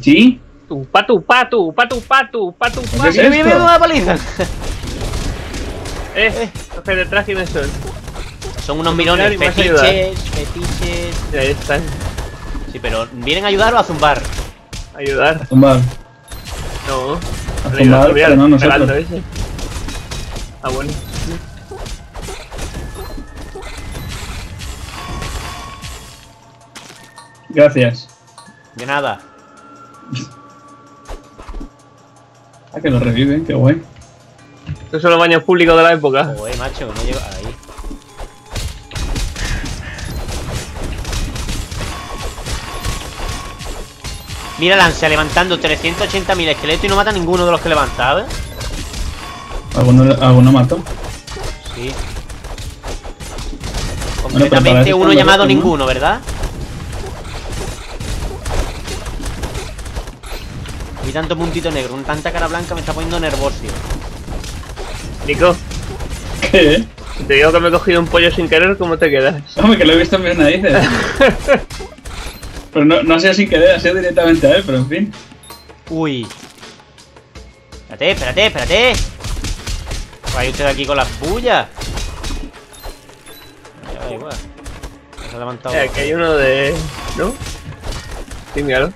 ¿Pichi? Patu. ¿Qué es ¡Mira, esto? una paliza! Coge detrás quiénes son. Son unos mirones, Y me vas a ayudar. fetiches. Y ahí están. Sí, pero ¿vienen a ayudar o a zumbar? Ayudar. Zumbar. No. A Ayudar, zumbar, mira, pero no nosotros. pegando ese. Ah, bueno. Gracias. De nada. Ah, que lo reviven, qué guay. Estos son los baños públicos de la época. Joder, macho, no llega ahí. Mira Lancia levantando 380.000 esqueletos y no mata a ninguno de los que levanta, ¿sabes? ¿Alguno mató? Sí. para Concretamente eso uno están los llamado otros, ¿no? ninguno, ¿verdad? Vi tanto puntito negro, con tanta cara blanca me está poniendo nervioso. Nico, ¿Qué? si te digo que me he cogido un pollo sin querer, ¿cómo te quedas? Hombre, que lo he visto en mis narices. Pero no ha sido sin querer, ha sido directamente a él, pero en fin. Uy. Espérate. Vaya usted aquí con las bullas. Ya da igual. Se ha levantado. Aquí hay uno de... ¿no? Sí, míralo.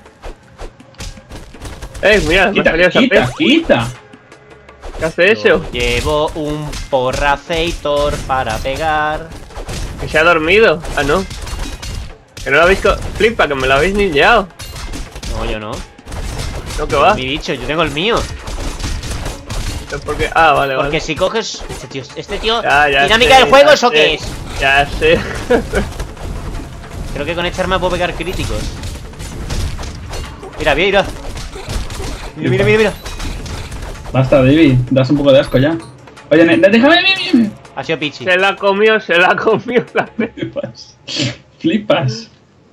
Mira, me ha salido esa pez. Quita. ¿Qué hace eso? Llevo un porraceitor para pegar. Que se ha dormido. Ah, no. Que no lo habéis... Flipa, que me lo habéis ninjeado. No, yo no. No, que va. Mi bicho, yo tengo el mío. Es porque... Ah, vale. Porque si coges. Este tío. Ya ¿Dinámica sé, del juego, ya eso sé. qué es? Ya sé. Creo que con este arma puedo pegar críticos. Mira. Mira. Basta, David, das un poco de asco ya. Oye, déjame bien. Ha sido Pichi. Se la comió la pez. Flipas.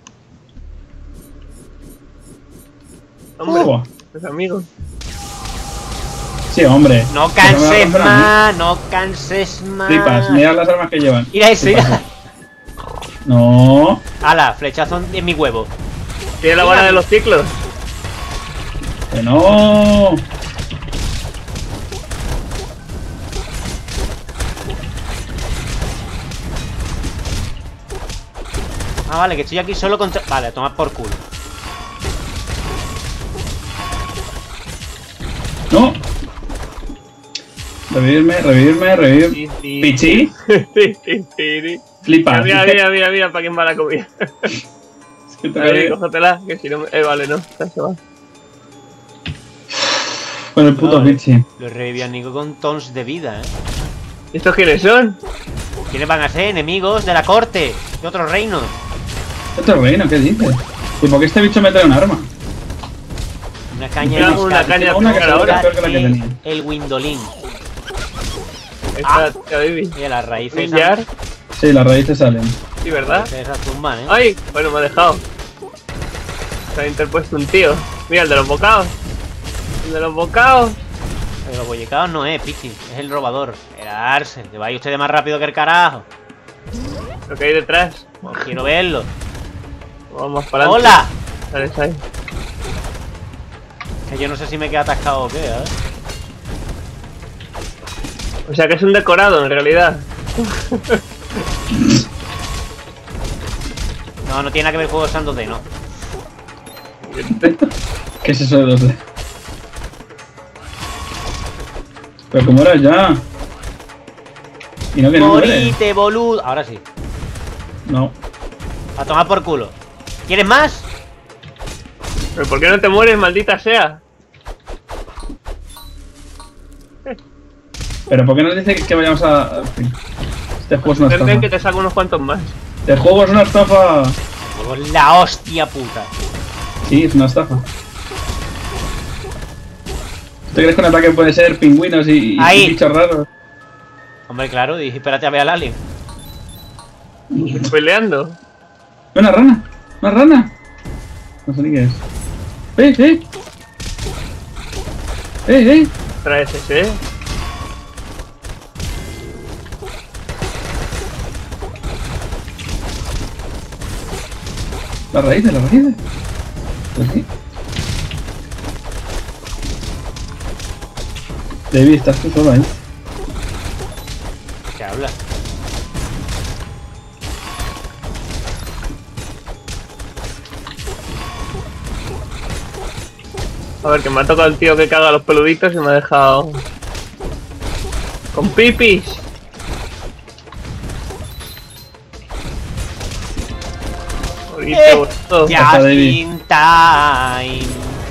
Hombre, Oh. pues amigos. Sí, hombre. No Que me va a canses romper a mí. más, no canses más. Flipas, mira las armas que llevan. Mira ese, mira. No. Ala, flechazo en mi huevo. Tiene la vara de los ciclos. Que no. Ah, vale, que estoy aquí solo contra... Vale, a tomar por culo. No. Revivirme. Sí. Pichi. Sí. Flipas. Mira, para quién va la comida. Es que te Ahí, veo cógetela, que si no... vale, no, ya se va. con el puto Vale. Pichi. Lo revivió a Nico con tons de vida, ¿Estos quiénes son? ¿Quiénes van a ser? Enemigos de la corte, de otros reinos. Otro reino, ¿qué dices? ¿Y por qué este bicho me trae un arma? Una caña Mira, de una pescar. caña Una que pescar ahora. peor que la que tenía. El Windolin. Esta, ya baby. Mira, las raíces Ninjar. Sí, las raíces salen. Sí, ¿verdad? esas zumban, ¡Ay! Bueno, me ha dejado. Se ha interpuesto un tío. Mira, el de los bocados. De los bollicados no es, Pichi, es el robador. Era Arce, que vaya ustedes más rápido que el carajo. Lo que hay detrás. Pues quiero verlo. Vamos para adelante. ¡Hola! ¿Sales ahí? Que yo no sé si me queda atascado o qué, O sea que es un decorado en realidad. No tiene nada que ver con Juego Santos D, no. ¿Qué es eso de 2D? Pero como eras ya. Y no que no muere. Morite, boludo. Ahora sí. No. A tomar por culo. ¿Quieres más? ¿Pero por qué no te mueres, maldita sea? Pero ¿por qué nos dice que vayamos a...? En fin. Este juego es una Ven estafa. que te saco unos cuantos más. Este juego es una estafa. Por la hostia puta. Sí, es una estafa. ¿Tú crees que un ataque puede ser pingüinos y Ahí. bichos raros? Hombre, claro, dije, espérate a ver al alien. Peleando. ¡Una rana! ¡Una rana! No sé ni qué es. ¡Eh! Traes ese. Las raíces. Pues sí. David, estás tú solo ahí. ¿Qué habla? A ver, que me ha tocado el tío que caga los peluditos y me ha dejado... con pipis. Bonito, bonito. Hasta Just David. in time.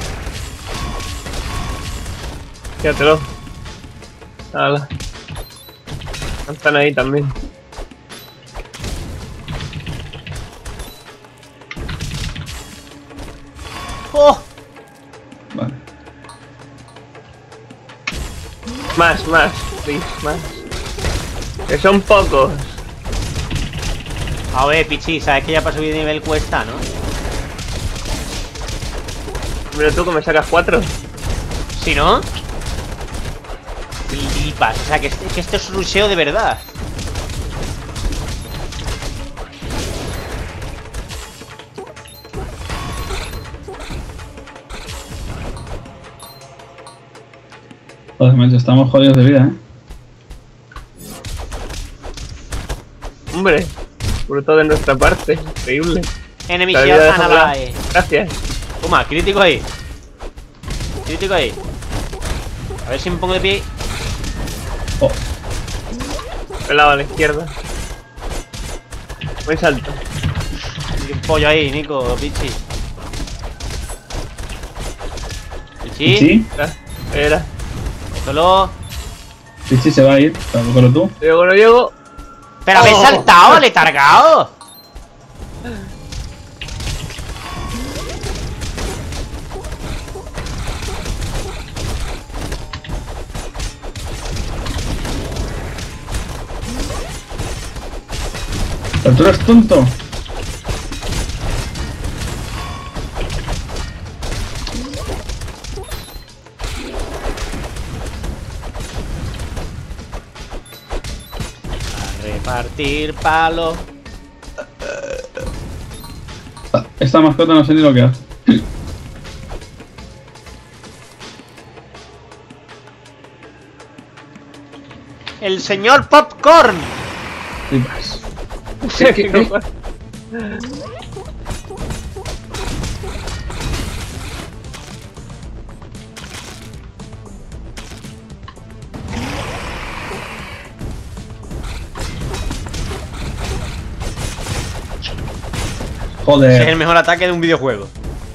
Quédatelo. Hala. Están ahí también. ¡Oh! Vale. Más, please, más. Que son pocos. A ver, Pichi, sabes que ya para subir de nivel cuesta, ¿no? Pero tú que me sacas 4. Si no... Flipas, o sea que esto es rusheo de verdad. Joder, macho, estamos jodidos de vida, ¿eh? Hombre, bruto de nuestra parte. Increíble. Enemy La shield vida de Jabla. analyze. Gracias. Toma, crítico ahí. Crítico ahí. A ver si me pongo de pie. Oh, Pelado a la izquierda. Buen salto. Y un pollo ahí, Nico, Pichi. Pichi. ¿sí? Era. Solo... Pichi se va a ir, pero tú. Llego, no llego. ¡Pero habéis saltado, letargado! Pero tú eres tonto. A repartir palo. Esta mascota no sé ni lo que hace. ¡El señor Popcorn! Flipas. ¿Qué cojones? Ese es el Joder. mejor ataque de un videojuego.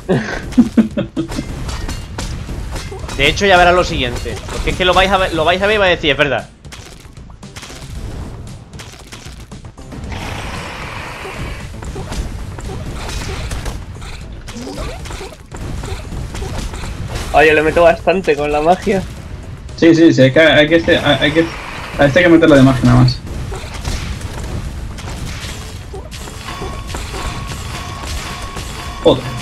De hecho, ya verás lo siguiente. Porque es que lo vais a ver y vais a decir, es verdad. Oye, le meto bastante con la magia. Sí, sí, sí, hay que a este hay que meterle de magia nada más. Joder.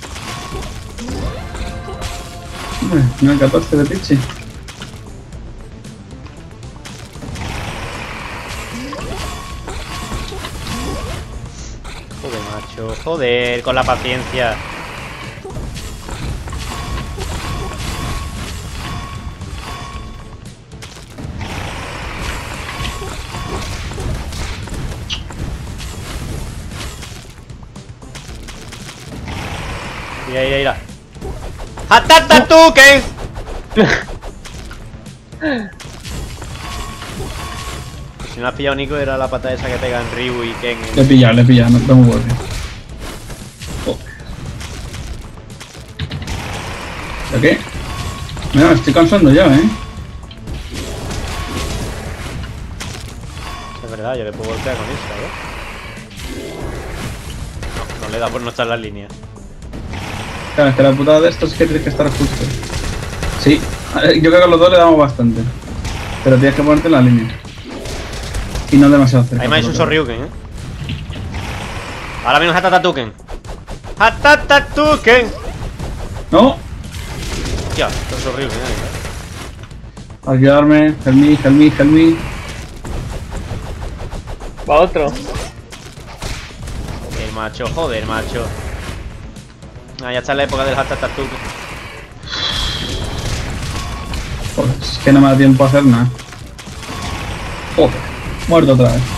Hombre, nivel 14 de Pichi. Joder, macho. Joder, con la paciencia. Mira, mira, mira. ¡Hatatatuken! Si no has pillado, Nico, era la pata esa que pegan Ryu y Ken. Le he pillado, no tengo worry. Joder. ¿Pero qué? Mira, me estoy cansando ya, ¿eh? Es verdad, yo le puedo golpear con esta, ¿eh? No le da por no estar en la línea. Claro, es que la putada de esto es que tienes que estar justo. Sí, yo creo que a los dos le damos bastante. Pero tienes que ponerte en la línea. Y no demasiado cerca. Ahí me ha hecho un Sorryuken, ¿eh? Ahora viene un Hatatatuken. ¡Hatatatuken! ¡No! Hostia, esto es horrible, ¿eh? Ayudarme, help me. Va otro. Joder, macho. Ah, ya está en la época del Hatatatuken. Joder, es que no me da tiempo a hacer nada. Joder, muerto otra vez.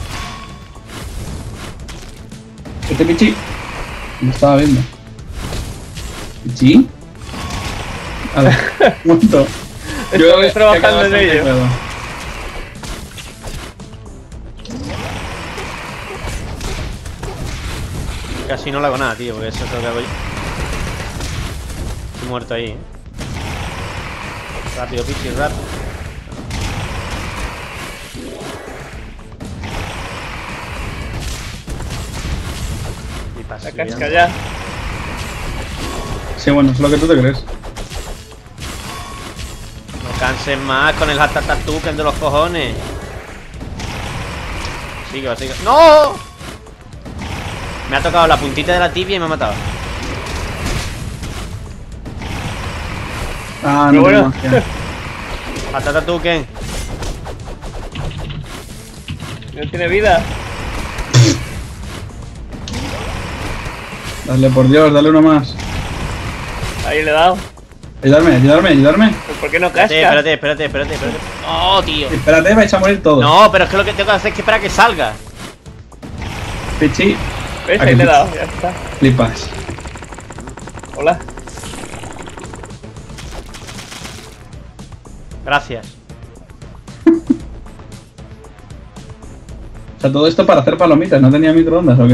Este Pichi. Me estaba viendo. ¿Pichi? Vale, muerto. Estoy trabajando en ello. Casi no le hago nada, tío, porque eso es lo que hago yo. Estoy muerto ahí, Rápido, Pichi, rápido. Y pasa. La casca ya. Sí, bueno, es lo que tú te crees. No canses más con el Hattatatuken de los cojones. Sigue, sigue. ¡No! Me ha tocado la puntita de la tibia y me ha matado. Ah, Pero no bueno. tengo magia. Hattatatuken. No tiene vida. Dale, por Dios, dale uno más. Ahí le he dado. Ayudarme, ayudarme, ayudarme. Pues, ¿por qué no casca? Espérate. ¡No, tío! Espérate, vais a morir todos. No, pero es que lo que tengo que hacer es que esperar a que salga. Pichi, ¿Ves? ¿A Ahí qué le he Pichi? dado, ya está. flipas. Hola. Gracias. O sea, todo esto para hacer palomitas, ¿no tenía microondas o qué?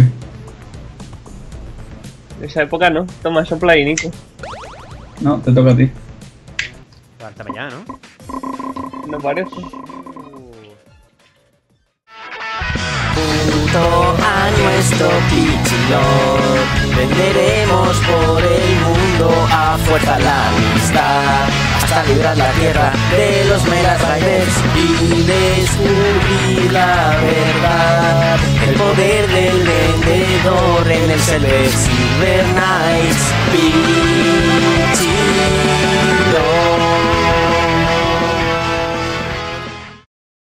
En esa época no. Toma, sopla y Nico. No, te toca a ti. Levántame ya, ¿no? No parece. Junto a nuestro Pichilor venderemos por el mundo a fuerza la amistad hasta librar la tierra de los Megatraiders y descubrir la verdad, el poder del vendedor en el Silver Knights.